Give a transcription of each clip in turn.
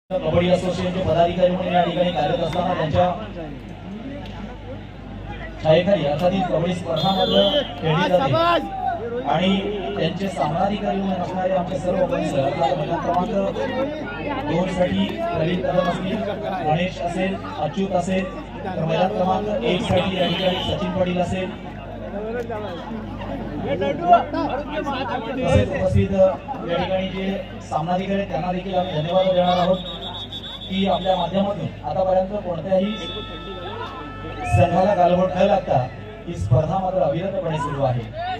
कबड्डी असोसिएशनचे पदाधिकारी म्हणून या ठिकाणी कार्यरत असताना त्यांच्या छायेखाली अर्थात ही कबड्डी स्पर्धामध्ये खेळली जाते आणि त्यांचे सामनाधिकारी म्हणून असणारे आमचे सर्व बंधू क्रमांक 2 साठी प्रवीण कदम असतील, गणेश असेल, अच्युत असेल, तर मैदान क्रमांक 1 साठी या ठिकाणी सचिन पाटील असेल, तसेच उपस्थित या ठिकाणी जे सामनाधिकारी त्यांना देखील आम्ही धन्यवाद देणार आहोत की आपल्या माध्यमातून आतापर्यंत कोणत्याही संघाला गालबोट न लागता ही स्पर्धा मात्र अविरतपणे सुरू आहे।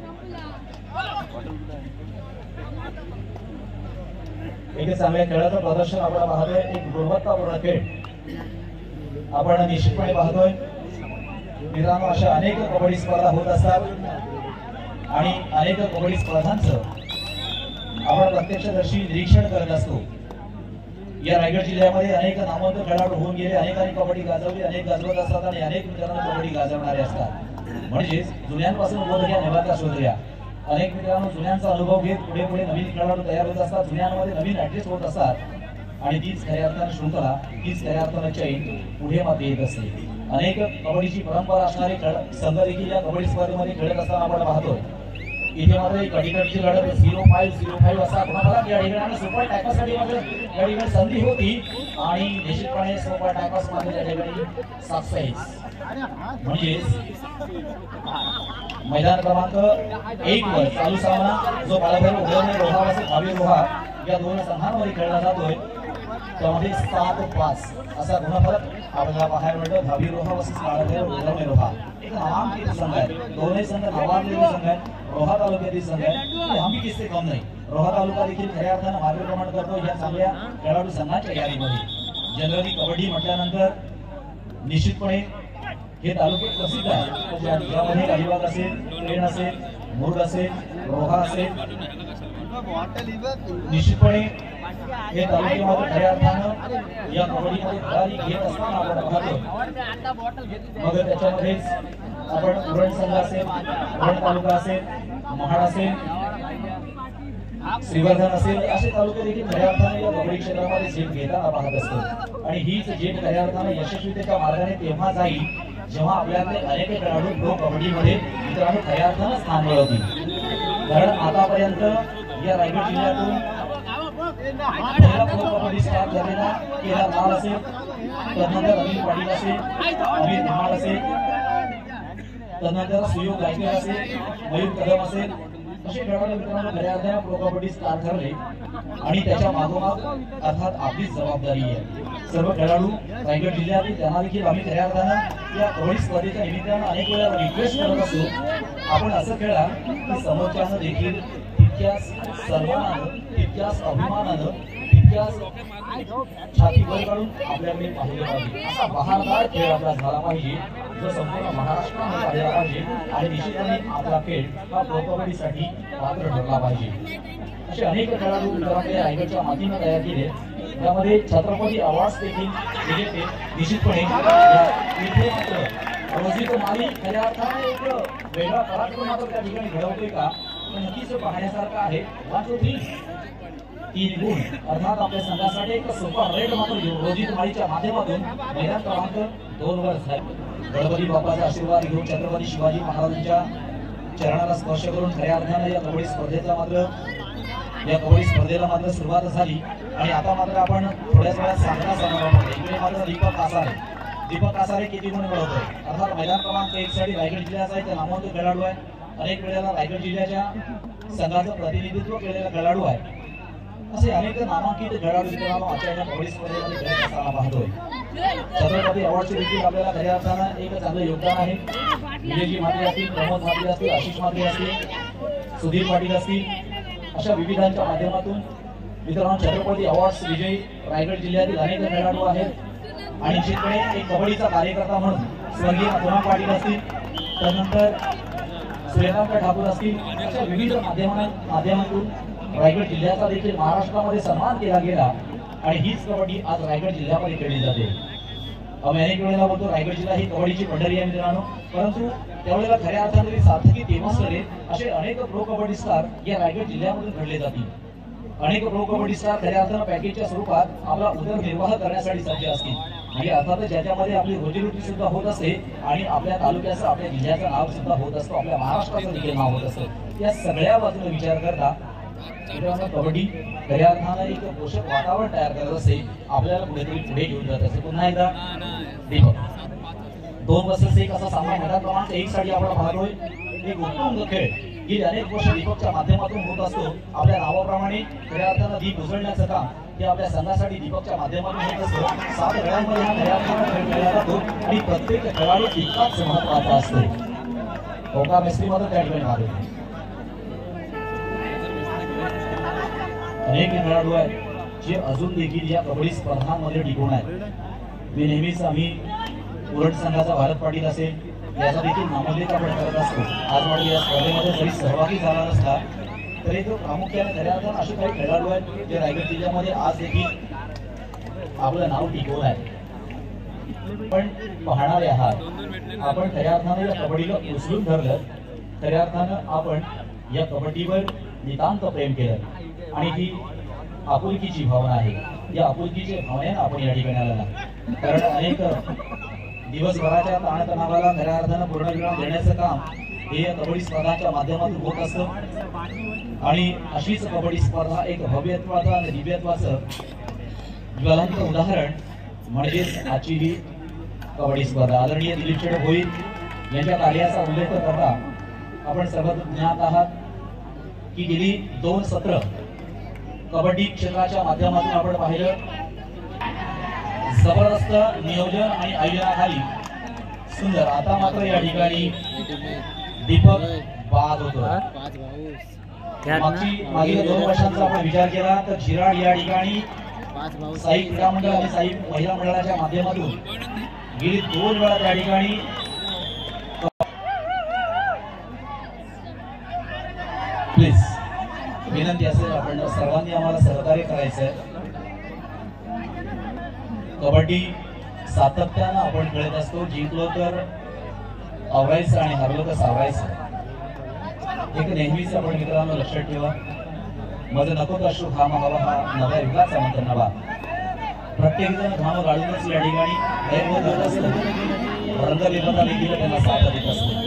एक चांगल्या खेळाचं प्रदर्शन आपण पाहतोय, एक गुणवत्तापूर्ण खेळ आपण निश्चितपणे पाहतोय। मित्रांनो, अशा अनेक कबड्डी स्पर्धा होत असतात आणि अनेक कबड्डी स्पर्धांचं आपण प्रत्यक्षदर्शी निरीक्षण करत असतो। या रायगड जिल्ह्यामध्ये अनेक नामवंत खेळाडू होऊन गेले, अनेकांनी कबड्डी गाजवली, अनेक गाजवत असतात आणि अनेक मित्रांनो कबड्डी गाजवणारे असतात। म्हणजेच जुन्यांपासून बोध घ्या, नव्याचा शोध घ्या। अनेक मित्रांनो जुन्यांचा अनुभव घेत पुढे पुढे नवीन खेळाडू तयार होत असतात, जुन्यांमध्ये नवीन ऍडजस्ट होत असतात आणि तीच खऱ्या अर्थाने शृंखला, तीच खऱ्या अर्थाने चैन पुढे मात्र येत असते। अनेक कबड्डीची परंपरा असणारे संघ देखील या कबड्डी स्पर्धेमध्ये खेळत असताना आपण पाहतोय। इथे मात्र एक अडीकडची लढत 0-5 असा गुणाफलक या ठिकाणी सुपर टॅकलसाठी मात्र या ठिकाणी संधी होती आणि निश्चितपणे सुपर टॅकल्स मात्र या ठिकाणी सक्सेस। म्हणजे मैदान क्रमांक 1 वर चालू सामना जो बालाभैरव उडवणे रोहा असेल भावी रोहा या दोन संघांमध्ये खेळला जातोय, त्यामध्ये 7-5 असा गुणफलक आपल्याला पाहायला मिळतो। भावी रोहा वर्सेस बालाभैरव उडवणे रोहा एक नामांकित संघ आहे, दोन्ही संघ नावाजलेले संघ आहेत। रोहा तालुक्यातील संघ आहे, आम्ही किस्से कम नाही। रोहा तालुका देखील खऱ्या अर्थाने मार्गक्रमण करतो या चांगल्या खेळाडू संघाच्या यादीमध्ये। जनरली कबड्डी म्हटल्यानंतर निश्चितपणे हे तालुके प्रसिद्ध आहेत, ज्यामध्ये अलिबाग असेल, पेण असेल, मुरुड असेल, रोहा असेल, निश्चितपणे हे तालुके मात्र खऱ्या अर्थानं या कबड्डीमध्ये भरारी घेत असताना आपण पाहतो। मग त्याच्यामध्येच आपण उरण संघ असेल, उरण तालुका असेल, महाड असेल, श्रीवर्धन असेल, असे तालुके देखील खऱ्या अर्थाने या कबड्डी क्षेत्रामध्ये झेप घेताना पाहत असतो आणि हीच झेप खऱ्या अर्थाने यशस्वीतेच्या मार्गाने तेव्हा जाईल जेव्हा आपल्याकडे अनेक खेळाडू प्रो कबड्डीमध्ये मित्रांनो खऱ्या अर्थानं स्थान मिळवतील। कारण आतापर्यंत या रायगड जिल्ह्यातून पहिला प्रो कबड्डी स्टार्ट झालेला केदार लाल असेल, त्यानंतर अनिल पाटील असेल, अमित धमाल असेल, त्यानंतर सुयोग गायकवाड असेल, मयूर कदम असेल, असे खेळाडू मित्रांनो खऱ्या अर्थाने प्रो कबड्डी स्टार्ट ठरले आणि त्याच्या मागोमाग अर्थात आपलीच जबाबदारी आहे। सर्व खेळाडू रायगड जिल्ह्यातील त्यांना देखील आम्ही खऱ्या अर्थानं या कबड्डी स्पर्धेच्या निमित्तानं अनेक वेळा रिक्वेस्ट करत असतो, आपण असं खेळा की समोरच्यानं देखील तितक्याच सन्मानानं, तितक्याच अभिमानानं, तितक्याच छाती वर काढून आपल्याकडे पाहिले पाहिजे। असा बहारदार खेळ आपला झाला पाहिजे जो संपूर्ण महाराष्ट्रामध्ये पाहिला पाहिजे आणि निश्चितपणे आपला खेळ हा प्रो कबड्डीसाठी पात्र ठरला पाहिजे। असे अनेक खेळाडू मित्रांकडे रायगडच्या मातीने तयार केले, त्यामध्ये छत्रपती अवॉर्ड्स देखील विजेते निश्चितपणे इथे मात्र रोजित माली खऱ्या अर्थाने एक वेगळा पराक्रम मात्र त्या ठिकाणी घडवतोय का नक्कीच पाहण्यासारखं आहे। 1 2 3 गुण अर्थात आपल्या संघासाठी एक सुपर रेड मात्र रोजित मालीच्या माध्यमातून मैदान क्रमांक 2 वर झाले। गणपती बाप्पाचा आशीर्वाद घेऊन छत्रपती शिवाजी महाराजांच्या चरणाला स्पर्श करून खऱ्या अर्थाने या कबड्डी स्पर्धेला मात्र सुरुवात झाली आणि आता मात्र आपण थोड्याच वेळात सांगणार आहोत। इकडे मात्र दीपक कासारे किती गुण मिळवतोय, अर्थात मैदान क्रमांक 1 साठी रायगड जिल्ह्याचा आहे, त्या नामवंत खेळाडू आहे, अनेक वेळेला रायगड जिल्ह्याच्या संघाचं प्रतिनिधित्व केलेला खेळाडू आहे। असे अनेक नामांकित खेळाडू मित्रांनो आजच्या या कबड्डी स्पर्धेमध्ये खेळत असताना पाहतोय। छत्रपती अवॉर्डचे देखील आपल्याला खऱ्या अर्थानं एक चांगलं योगदान आहे। विजयजी म्हात्रे असतील, प्रमोद म्हात्रे असतील, आशिष म्हात्रे असतील, सुधीर पाटील असतील, अशा विविधांच्या माध्यमातून मित्रांनो छत्रपती अवॉर्ड्स विजयी रायगड जिल्ह्यातील अनेक खेळाडू आहेत आणि निश्चितपणे एक कबड्डीचा कार्यकर्ता म्हणून स्वर्गीय नथुराम पाटील असतील, त्यानंतर सूर्यकांत ठाकूर असतील, अशा विविध माध्यमातून रायगड जिल्ह्याचा देखील महाराष्ट्रामध्ये सन्मान केला गेला आणि हीच कबड्डी आज रायगड जिल्ह्यामध्ये खेळली जाते। आम्ही अनेक वेळेला बोलतो रायगड जिल्हा ही कबड्डीची पंढरी आहे मित्रांनो, परंतु त्यावेळेला खऱ्या अर्थाने सार्थकी तेव्हाच करेल असे अनेक प्रो कबड्डी स्टार या रायगड जिल्ह्यामधून घडले जातील। अनेक प्रो कबड्डी स्टार खऱ्या अर्थानं पॅकेजच्या स्वरूपात आपला उदरनिर्वाह करण्यासाठी सज्ज असतील आणि अर्थातच ज्याच्यामध्ये आपली रोजीरोटी सुद्धा होत असते आणि आपल्या तालुक्याचं आपल्या जिल्ह्याचं नाव सुद्धा होत असतं, आपल्या महाराष्ट्राचं देखील नाव होत असतं। या सगळ्या बाजूने विचार करता मित्रांनो कबड्डी खऱ्या अर्थानं एक पोषक वातावरण तयार करत असते, आपल्याला कुठेतरी पुढे घेऊन जात असते। पुन्हा एकदा दीपक 2 वर्सेस 1 असा सामना मैदान क्रमांक 1 साठी आपण पाहतोय। एक उत्तम खेळ गेली अनेक वर्ष दीपकच्या माध्यमातून होत असतो। आपल्या नावाप्रमाणे खऱ्या अर्थानं दीप उजळण्याचं काम हे आपल्या संघासाठी दीपकच्या माध्यमातून होत असतं। 7 खेळांमध्ये हा खऱ्या अर्थानं खेळ खेळला जातो आणि प्रत्येक खेळाडू तितकाच महत्त्वाचा असतो। ओका मेस्त्री मात्र त्या ठिकाणी मारतो। अनेक खेळाडू आहेत जे अजून देखील या कबड्डी स्पर्धांमध्ये टिकून आहेत। मी नेहमीच आम्ही उरण संघाचा भारत पाटील असेल याचा देखील नामोल्लेख आपण करत असतो। आज मात्र या स्पर्धेमध्ये जरी सहभागी झाला नसला तरी तो प्रामुख्याने खऱ्या अर्थानं असे काही खेळाडू आहेत जे रायगड जिल्ह्यामध्ये आज देखील आपलं नाव टिकवून आहे। पण पाहणारे आहात आपण खऱ्या अर्थानं या कबड्डीला उचलून धरलं, खऱ्या अर्थानं आपण या कबड्डीवर नितांत प्रेम केलं आणि ही आपुलकीची भावना आहे। या आपुलकीच्या भावनेनं आपण या ठिकाणी आला कारण अनेक दिवसभराच्या ताणतणावाला खऱ्या अर्थानं पूर्णविराम देण्याचं काम हे कबड्डी स्पर्धांच्या माध्यमातून होत असतं आणि अशीच कबड्डी स्पर्धा एक भव्यत्वाचं आणि दिव्यत्वाचं ज्वलंत उदाहरण म्हणजेच आजची ही कबड्डी स्पर्धा। आदरणीय दिलीप शेठ भोईर यांच्या कार्याचा उल्लेख करता आपण सर्व ज्ञात आहात की गेली 2 सत्र कबड्डी क्षेत्राच्या माध्यमातून आपण पाहिलं जबरदस्त नियोजन आणि आयोजनाखाली सुंदर। आता मात्र या ठिकाणी दीपक बाद होतो। मागील 2 वर्षांचा आपण विचार केला तर झिराड या ठिकाणी साई क्रीडा मंडळ आणि साई महिला मंडळाच्या माध्यमातून गेली 2 वेळा त्या ठिकाणी प्लीज विनंती असेल आपण सर्वांनी आम्हाला सहकार्य करायचं। कबड्डी सातत्यानं आपण खेळत असतो, जिंकलो तर आवरायचं आणि हरलो तर सावरायचं। एक नेहमीच आपण मित्रांनो लक्षात ठेवा, माझं नको तर अश्रू घाम हवा हा नव्या युगाचा मंत्र नवा। प्रत्येक जण घाम गाळूनच या ठिकाणी प्रयत्न करत असतो, रंगविभता देखील त्यांना साथ देत असतो।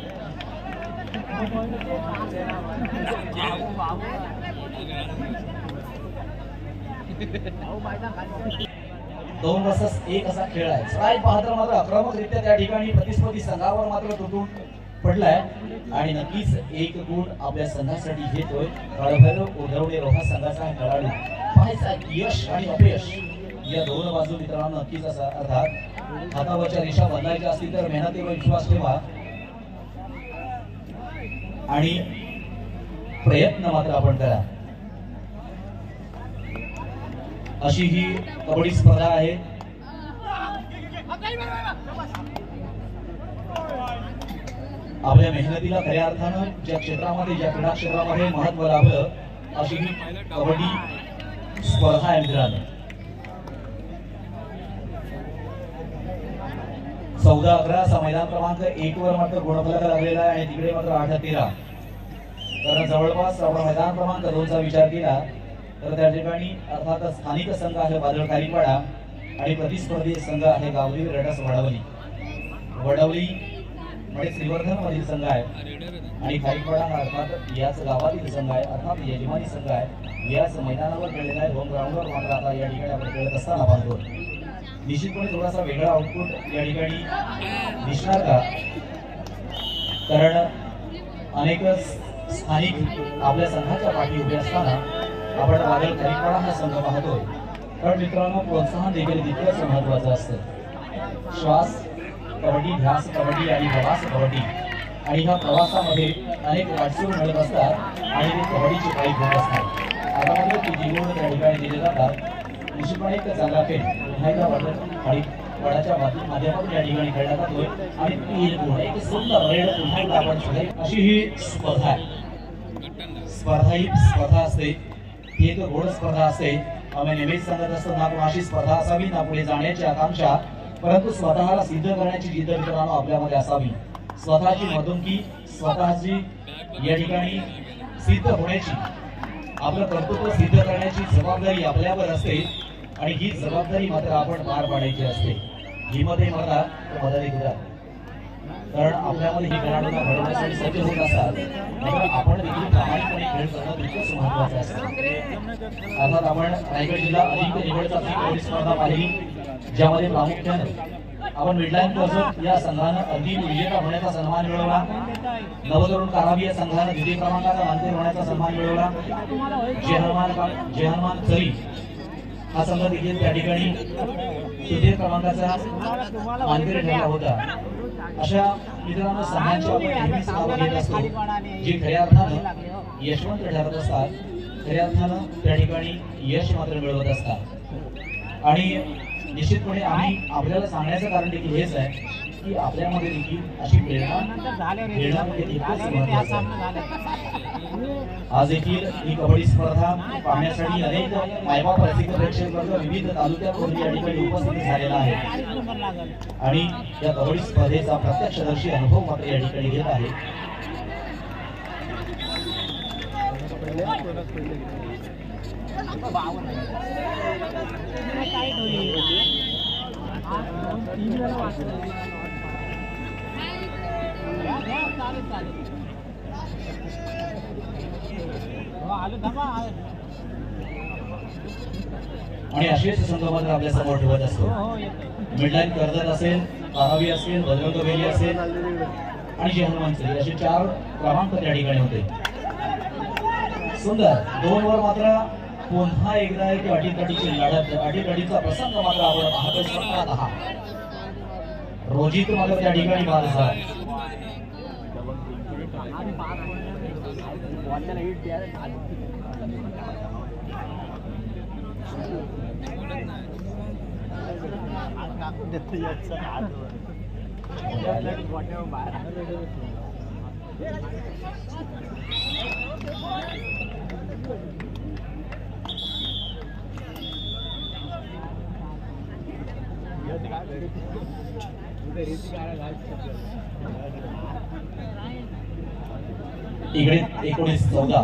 2 वर्सेस 1 असा खेळ आहे। स्ट्राईक पाहता मात्र आक्रमकरित्या त्या ठिकाणी प्रतिस्पर्धी संघावर मात्र तुटून पडलाय आणि नक्कीच 1 गुण आपल्या संघासाठी घेतोय काळभैरव उधरवणे रोहा संघाचा खेळाडू। पाहायचा यश आणि अपयश या 2 बाजू मित्रांनो नक्कीच असा अर्थात हातावरच्या रेषा बदलायच्या असतील तर मेहनतीवर विश्वास ठेवा आणि प्रयत्न मात्र आपण करा। अशी ही कबड्डी स्पर्धा आहे। आपल्या मेहनतीला खऱ्या अर्थानं ज्या क्षेत्रामध्ये ज्या क्रीडा क्षेत्रामध्ये महत्त्व लाभलं अशी ही कबड्डी स्पर्धा आहे मित्रांनो। 14-11 असा मैदान क्रमांक 1 वर मात्र गुणफलक लागलेला आहे आणि तिकडे मात्र 8-13। कारण जवळपास आपण मैदान क्रमांक 2 चा विचार केला तर त्या ठिकाणी अर्थात स्थानिक संघ आहे बादळ खारीपाडा आणि प्रतिस्पर्धी संघ आहे गावली रडस वडवली म्हणजे श्रीवर्धन मधील संघ आहे आणि खारीपाडा हा अर्थात याच गावातील संघ आहे, अर्थात यजमानी संघ आहे। याच मैदानावर खेळलेला आहे, होम ग्राउंडवर मात्र आता या ठिकाणी आपण खेळत असताना पाहतो निश्चितपणे थोडासा वेगळा आउटपुट या ठिकाणी दिसणार का, कारण अनेक स्थानिक आपल्या संघाच्या पाठी उभे असताना आपण बादल खारीपाडा हा संघ पाहतोय। पण मित्रांनो प्रोत्साहन देखील तितकंच महत्त्वाचं असतं। श्वास कबड्डी, ध्यास कबड्डी आणि प्रवास कबड्डी आणि ह्या प्रवासामध्ये अनेक वाटसूर मिळत असतात आणि ते कबड्डीचे काही गुण असतात। आता मात्र ती जीवन त्या ठिकाणी दिले जातात। निश्चितपणे एक चांगला खेळ पुन्हा एकदा वडाच्या माध्यमातून या ठिकाणी खेळला जातोय आणि 3 गुण एक सुंदर रेड पुन्हा एकदा आपण अशी ही स्पर्धा आहे। स्पर्धा असते, ही एक गोड स्पर्धा असते। आम्ही नेहमीच सांगत असतो ना कोणाशी स्पर्धा असावी ना पुढे जाण्याची आकांक्षा, परंतु स्वतःला सिद्ध करण्याची जिद्द मित्रांनो आपल्यामध्ये असावी। स्वतःची मधुमकी, स्वतःची या ठिकाणी सिद्ध होण्याची आपलं कर्तृत्व सिद्ध करण्याची जबाबदारी आपल्यावर असते आणि ही जबाबदारी मात्र आपण पार पाडायची असते. हिमते मला मदत करा, कारण आपल्यामध्ये ही खेळाडूंना घडवण्यासाठी सज्ज होत असतात, तर आपण देखील प्रामाणिकपणे खेळ करणं तितकंच महत्त्वाचं असतं. अर्थात आपण रायगड जिल्हा अजिंक्य निवड चाचणी कबड्डी स्पर्धा पाहिली, ज्यामध्ये प्रामुख्याने आपण मिडलाईन कर्जत या संघानं अंतिम विजेता होण्याचा सन्मान मिळवला. नवतरुण कारावी या संघानं द्वितीय क्रमांकाचा मानकरी होण्याचा सन्मान मिळवला. जेहरमान चरी हा संघ देखील त्या ठिकाणी तृतीय क्रमांकाचा मानकरी ठरला होता. अशा मित्रांनो, संघांची आपण नेहमीच नावं घेत असतो, जे खऱ्या अर्थानं यशवंत ठरत असतात, खऱ्या अर्थानं त्या ठिकाणी यश मात्र मिळवत असतात. आणि निश्चितपणे आम्ही आपल्याला सांगण्याचं कारण देखील हेच आहे की आपल्यामध्ये देखील अशी प्रेरणा खेळण्यामध्ये तितकंच महत्त्वाचं आहे. आज देखील ही कबड्डी स्पर्धा पाहण्यासाठी अनेक मायबाप रसिक प्रेक्षक वर्ग विविध तालुक्यातून या ठिकाणी उपस्थित झालेला आहे आणि या कबड्डी स्पर्धेचा प्रत्यक्षदर्शी अनुभव मात्र या ठिकाणी घेत आहे. आणि असेच संघ मात्र आपल्या समोर ठेवत असतो. मिडलाईन कर्जत असेल, कारावी असेल, बजरंगबेली असेल आणि जे हनुमानचरी असे 4 क्रमांक त्या ठिकाणी होते. सुंदर 2 वर मात्र पुन्हा एकदा एक अटीतटीची लढत, अटीतटीचा प्रसंग मात्र आपण पाहतोय. 17-10 रोजित मात्र त्या ठिकाणी बाद झाला. इकडे 19-14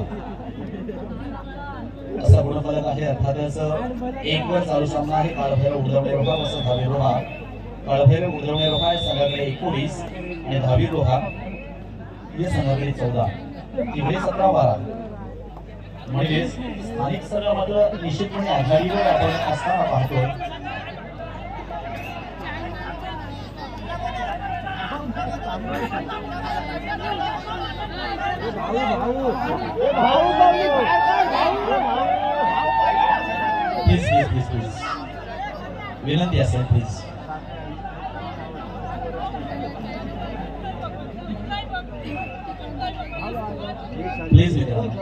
असा गुणफलक आहे. अर्थातच 1 वर चालू सामना आहे. काळभैरव उडवणे रोहा वसंत धावीर रोहा. काळभैरव उडवणे रोहा या संघाकडे 19 आणि धावीर रोहा या संघाकडे 14. इकडे 17-12 म्हणजे स्थानिक संघ मात्र निश्चितपणे आघाडीवर आपण असताना पाहतोय. प्लीज विनंती असेल प्लीज. प्लीज मित्रांनो,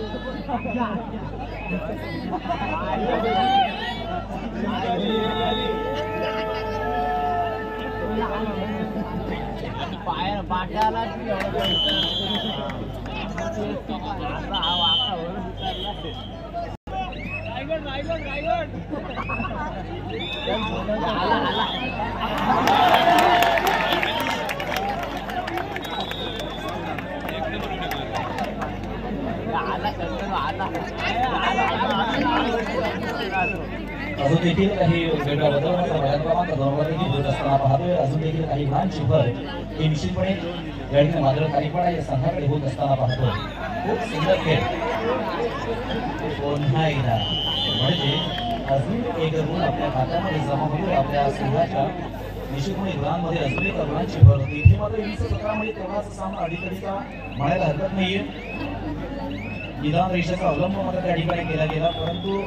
अजून देखील काही वेगळ्या बदलण्याचा प्रयत्न क्रमांक 2 देखील होत असताना पाहतोय. अजून देखील काही लहानशी भर ही निश्चितपणे या ठिकाणी मात्र कालीपाडा या संघाकडे होत असताना पाहतोय. खूप सुंदर खेळ पुन्हा एकदा, म्हणजे अजून एक गुण आपल्या खात्यामध्ये जमा होईल. आपल्या संघाच्या निश्चितपणे गुणांमध्ये अजून एक गुणांची भर होती. इथे मात्र 20-17 मध्ये तेवढाच सामना अडीतडीचा म्हणायला हरकत नाहीये. निदान रेषेचा अवलंब मात्र त्या ठिकाणी केला गेला, परंतु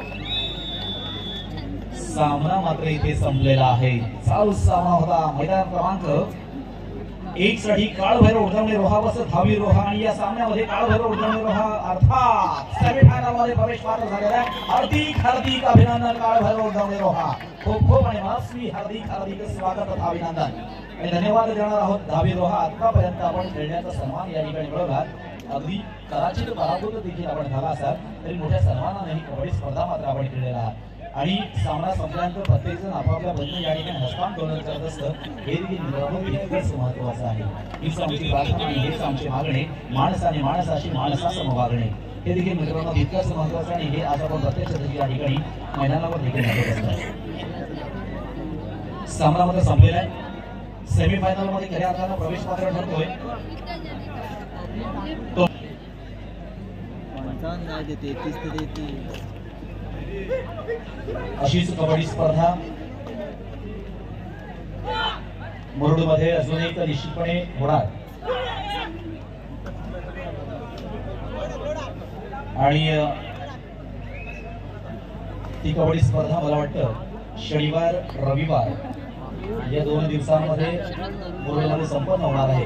सामना मात्र इथे संपलेला आहे. चालू सामना होता. मैदान क्रमांक 1 साठी काळभैरव उडवणे रोहा वसंत धावीर रोहा आणि या सामन्यामध्ये काळभैरव उडवणे रोहा अर्थात सेमीफायनल मध्ये प्रवेश पात्र झालेला आहे. हार्दिक अभिनंदन काळभैरव उडवणे रोहा. खूप खूप आणि मनस्वी हार्दिक स्वागत तथा अभिनंदन आणि धन्यवाद देणार आहोत. धावीर रोहा आतापर्यंत आपण खेळण्याचा सन्मान या ठिकाणी मिळवला. अगदी कदाचित पराभूत देखील आपण झाला असाल तरी मोठ्या सन्मानाने ही कबड्डी स्पर्धा मात्र आपण खेळलेला आहात. आणि सामना संपल्यानंतर प्रत्येक जण आपापल्या बंधू या ठिकाणी हस्तांदोलन करत असतं. हे देखील तितकंच महत्त्वाचं आहे. हीच आमची प्रार्थना आणि हेच आमचे मागणे, माणसाने माणसाशी माणसासम वागणे. हे देखील मित्रांनो तितकंच महत्वाचं आणि हे आज आपण प्रत्यक्ष या ठिकाणी मैदानावर देखील दाखवत असतात. सामना मात्र संपलेला आहे. सेमीफायनल मध्ये खऱ्या अर्थानं प्रवेश पात्र ठरतोय तो अशीच कबड्डी स्पर्धा मुरुडमध्ये अजून एक निश्चितपणे होणार आणि ती कबड्डी स्पर्धा मला वाटतं शनिवार रविवार या 2 दिवसांमध्ये मुरुडमध्ये संपन्न होणार आहे.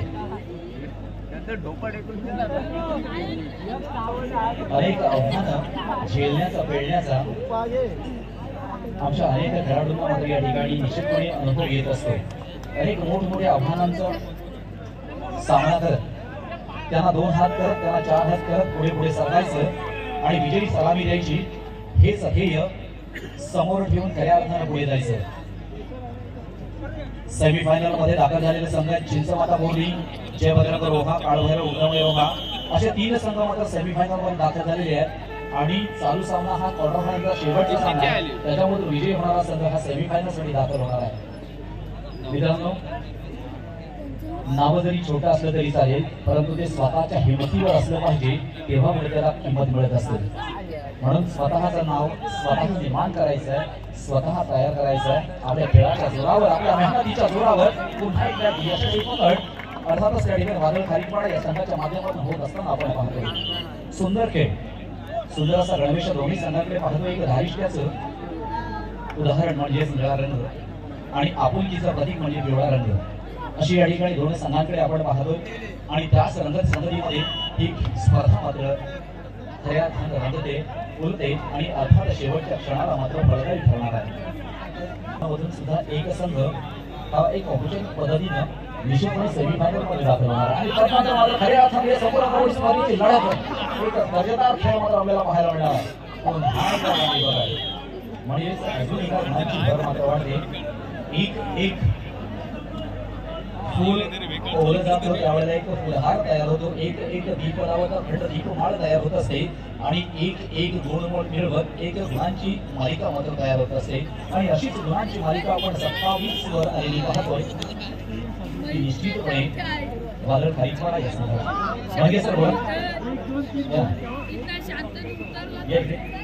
अनेक आव्हानं झेलण्याचा पेलण्याचा आमच्या अनेक खेळाडूंना मात्र या ठिकाणी निश्चितपणे अनुभव येत असतो. अनेक मोठमोठ्या आव्हानांचा सामना करत त्यांना 2 हात करत त्यांना 4 हात करत पुढे पुढे सरकायचं आणि विजयी सलामी द्यायची हेच ध्येय समोर ठेवून खऱ्या अर्थानं पुढे जायचं. सेमीफायनल मध्ये दाखल झालेले संघ चिंचमाता बोर्डी, जय बजरंग रोहा, काळभैरव उग्रमय रोहा असे 3 संघ मात्र सेमीफायनल मध्ये दाखल झालेले आहेत आणि चालू सामना हा क्वार्टर फायनलचा शेवटचा सामना आहे. त्याच्यामध्ये विजयी होणारा संघ हा सेमीफायनल साठी दाखल होणार आहे. मित्रांनो नाव जरी छोटं असलं तरी चालेल परंतु ते स्वतःच्या हिमतीवर असलं पाहिजे तेव्हा पुढे त्याला किंमत मिळत असते. म्हणून स्वतःचं नाव स्वतः निर्माण करायचं आहे, स्वतः तयार करायचं आहे. आपल्या खेळाच्या जोरावर आपल्या मेहनतीच्या जोरावर पुन्हा एकदा यशस्वी पकड अर्थातच त्या ठिकाणी वादळ खारीपाडा या संघाच्या माध्यमातून होत असताना आपण पाहतो. सुंदर खेळ सुंदर असा गणवेश दोन्ही संघाकडे पाहतो. एक धारिष्ट्याचं उदाहरण म्हणजे निळा रंग आणि आपुलकीचं प्रतीक म्हणजे पिवळा रंग अशी या ठिकाणी दोन्ही संघांकडे आपण पाहतो आणि त्याच रंगत संगतीमध्ये ही स्पर्धा मात्र खऱ्या अर्थानं रंगते फुलते आणि अर्थात शेवटच्या क्षणाला मात्र फळदायी ठरणार आहे. मधून सुद्धा एक संघ हा एक औपचारिक पद्धतीनं निश्चितपणे सेमीफायनल मध्ये दाखल होणार आणि त्यानंतर मात्र खऱ्या अर्थाने संपूर्ण कबड्डी स्पर्धेची लढत एक दर्जेदार खेळ मात्र आपल्याला पाहायला मिळणार आहे. म्हणजे अजून एका गुणांची भर मात्र वाढते. एक फूल ओढलं जातं त्यावेळेला एक फुलहार तयार होतो. एक दीपदावता खंड दीपमाळ तयार होत असते आणि एक गुणमोड मिळवत एक गुणांची मालिका मात्र तयार होत असते आणि अशीच गुणांची मालिका आपण 27 वर आलेली पाहतोय. ती निश्चितपणे वादळ खारीपाडा या संघाला म्हणजे सर